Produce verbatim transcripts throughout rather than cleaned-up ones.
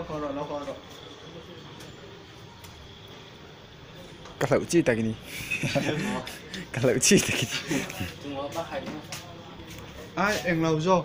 Kalau uci tak gini. Kalau uci tak gini. Ai em lâu rồi.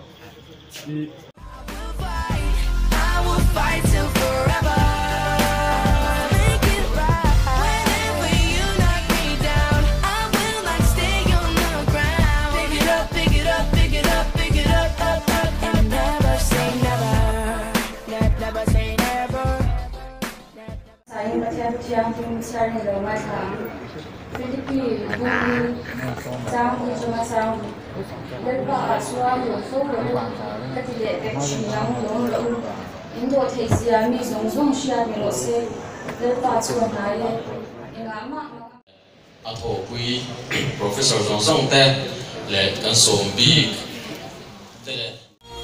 Saya macam yang mencari rumah sang, Filipina, Bumi, Janggu cuma sang, lepas suami fokus, ketika action yang long, Indonesia ni song song siapa yangose, lepas suami, ingama. Atau kui Profesor Song Song teh, le kan sombi, teh.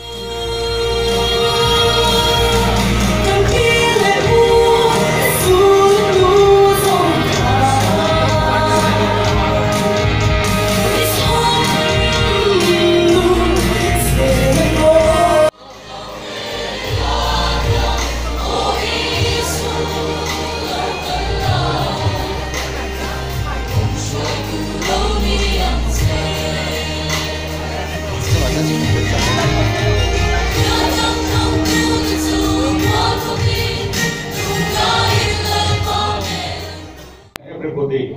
Everybody,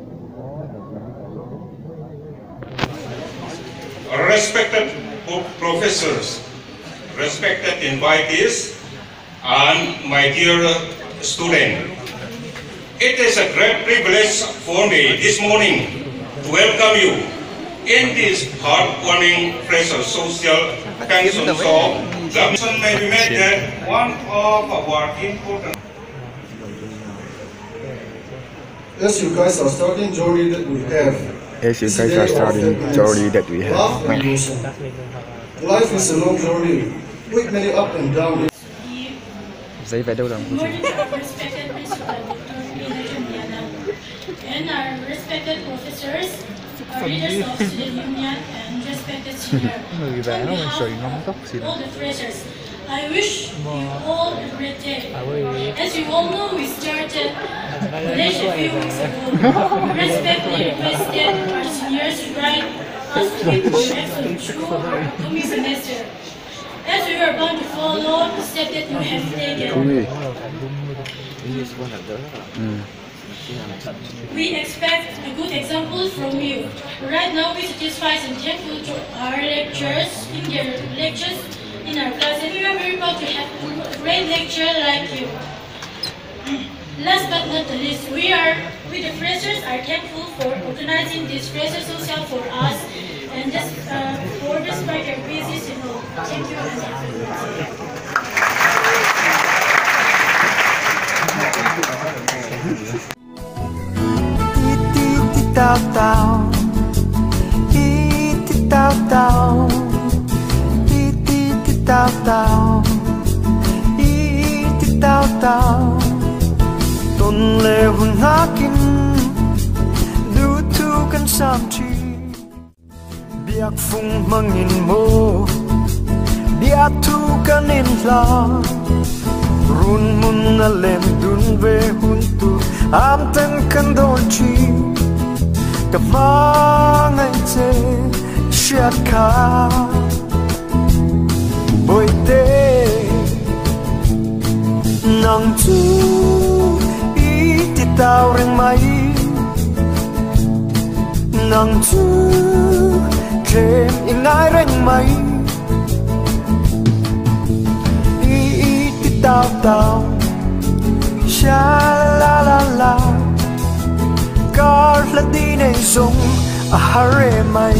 respected professors, respected invitees, and my dear student, it is a great privilege for me this morning to welcome you in this heartwarming Fraser social function. So, the mission may be made that one of our important. As you guys are starting journey that we have. As you guys are starting journey that we have. Life is a long journey with many up and down. Giấy về đâu rồi? And our respected professors, our leaders of student union, and respected senior. On behalf of all the freshers, I wish you all a great day. As you all know, we started college a few weeks ago. We respectfully requested our seniors to write us to get correct through coming semester. As we are bound to follow the step that you have taken. We expect a good example from you. Right now, we satisfied and thankful to our lecturers in their lectures in our class, and we are very proud to have a great lecturer like you. Last but not the least, we are, we the freshers are thankful for organizing this Fraser Social for us, and just uh, for despite your busy schedule. Thank you and have a good day. Tao tao, iti tao tao, iti tao tao, iti tao tao. Tôn lệ hương hakin, du thu kan sam chi. Biak phung mangin mo, biak thu kan in la. Run mun na lem dun ve huntu, am ten kan don chi. Cả vang anh chê siết khá bồi tê nắng chú ý thì tao rừng mây nắng chú trên in ai rừng mây ý ý thì tao tao sha la la la Gar la di nei song a hare mai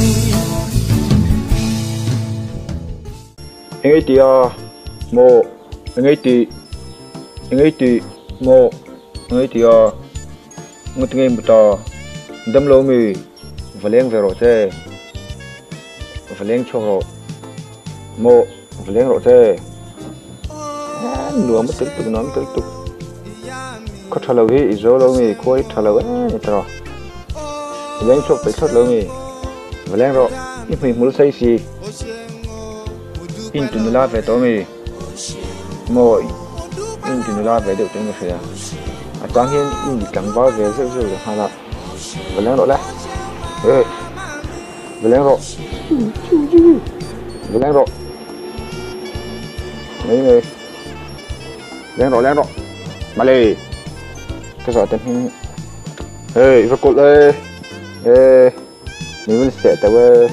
Ngay ti a mo ngay ti ngay ti mo ngay ti a ngut ngay muta dam lo mi valeng vero te valeng choro mo valeng ro te nuam tuk tuk nuam tuk tuk có thà lâu hi zo lâu mi khôi thà lâu ấy tao lên chụp phải chốt lâu mi và lên rồi nhưng mình muốn xây gì in tụi nó về tối mi mồi in thì nó về được tiếng người à trang hiên in thì càng bao về rất rồi hay là về lên rồi đấy ê về lên rồi về lên rồi mấy người lên rồi lên rồi mà lì cái giỏ tên hình ê và cột lên ê mình vẫn sẽ tới với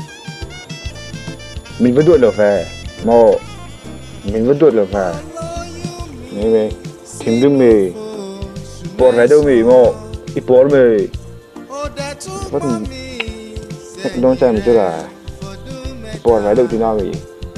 mình vẫn đuổi được về mồ mình vẫn đuổi được về này về thím đừng mì bỏ ra đâu mì mồ ít bỏ mì vẫn đón chạy mình chưa là bỏ ra đâu thì nào mì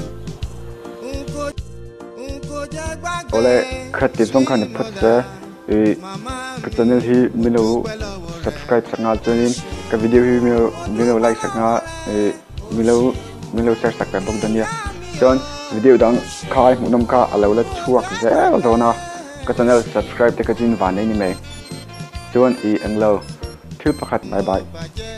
có lẽ khách tiếp xong khăn phát ra cái channel hi mình đâu subscribe sang ngã channel cái video hi mình mình đâu like sang ngã mình đâu mình đâu share sang cái bông đania chọn video đang khai một năm ca alo là chuột dễ rồi na cái channel subscribe để cái tin ván này nè chọn ý anh lâu thứ phát bye bye